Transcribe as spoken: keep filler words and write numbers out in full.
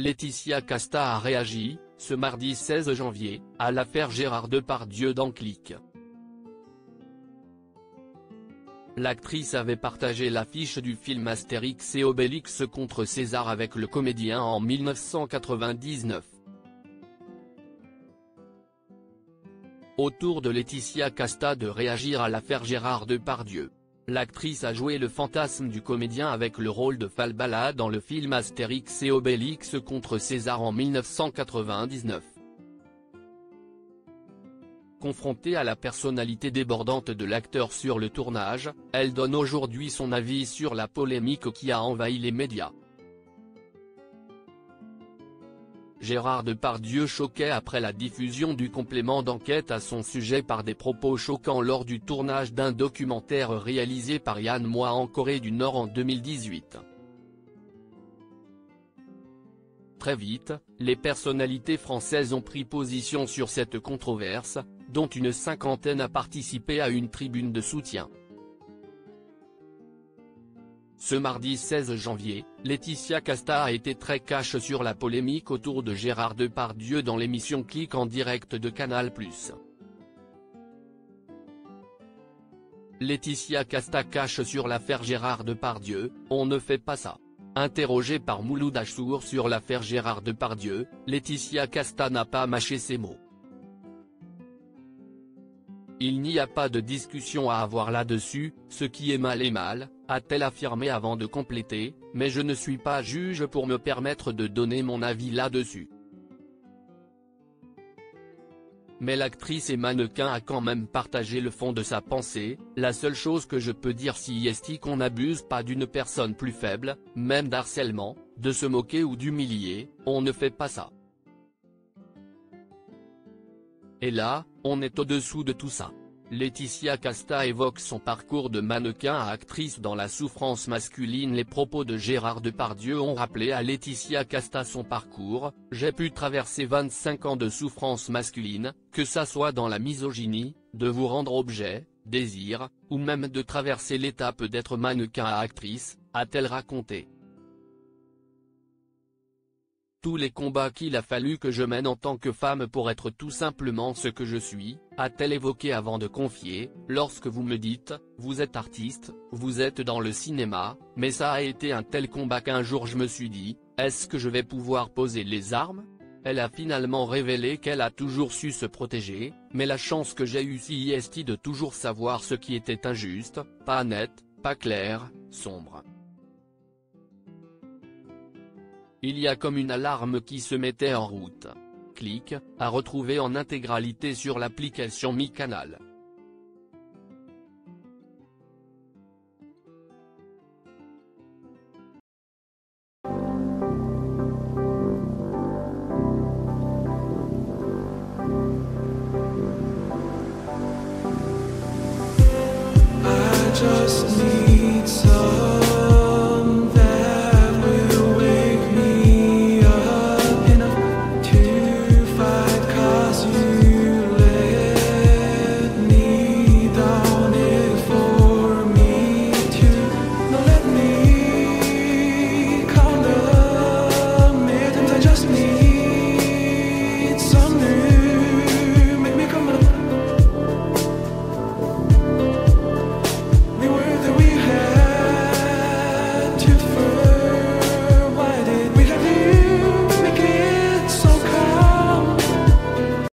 Laetitia Casta a réagi, ce mardi seize janvier, à l'affaire Gérard Depardieu dans Click. L'actrice avait partagé l'affiche du film Astérix et Obélix contre César avec le comédien en mille neuf cent quatre-vingt-dix-neuf. Au tour de Laetitia Casta de réagir à l'affaire Gérard Depardieu. L'actrice a joué le fantasme du comédien avec le rôle de Falbala dans le film Astérix et Obélix contre César en mille neuf cent quatre-vingt-dix-neuf. Confrontée à la personnalité débordante de l'acteur sur le tournage, elle donne aujourd'hui son avis sur la polémique qui a envahi les médias. Gérard Depardieu choquait après la diffusion du complément d'enquête à son sujet par des propos choquants lors du tournage d'un documentaire réalisé par Yann Moix en Corée du Nord en deux mille dix-huit. Très vite, les personnalités françaises ont pris position sur cette controverse, dont une cinquantaine a participé à une tribune de soutien. Ce mardi seize janvier, Laetitia Casta a été très cash sur la polémique autour de Gérard Depardieu dans l'émission Click en direct de Canal plus. Laetitia Casta cache sur l'affaire Gérard Depardieu, on ne fait pas ça. Interrogée par Mouloud Achour sur l'affaire Gérard Depardieu, Laetitia Casta n'a pas mâché ses mots. Il n'y a pas de discussion à avoir là-dessus, ce qui est mal est mal, a-t-elle affirmé avant de compléter, mais je ne suis pas juge pour me permettre de donner mon avis là-dessus. Mais l'actrice et mannequin a quand même partagé le fond de sa pensée, la seule chose que je peux dire si est qu'on n'abuse pas d'une personne plus faible, même d'harcèlement, de se moquer ou d'humilier, on ne fait pas ça. Et là, on est au-dessous de tout ça. Laetitia Casta évoque son parcours de mannequin à actrice dans la souffrance masculine. Les propos de Gérard Depardieu ont rappelé à Laetitia Casta son parcours. J'ai pu traverser vingt-cinq ans de souffrance masculine, que ça soit dans la misogynie, de vous rendre objet, désir, ou même de traverser l'étape d'être mannequin à actrice, a-t-elle raconté. Tous les combats qu'il a fallu que je mène en tant que femme pour être tout simplement ce que je suis, a-t-elle évoqué avant de confier, lorsque vous me dites, vous êtes artiste, vous êtes dans le cinéma, mais ça a été un tel combat qu'un jour je me suis dit, est-ce que je vais pouvoir poser les armes? Elle a finalement révélé qu'elle a toujours su se protéger, mais la chance que j'ai eue si est de toujours savoir ce qui était injuste, pas net, pas clair, sombre. Il y a comme une alarme qui se mettait en route. Click, à retrouver en intégralité sur l'application MyCanal. I just need some